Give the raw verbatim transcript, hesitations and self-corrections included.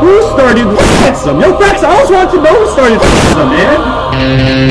Who started them? Yo, facts, I always want to know who started them, man.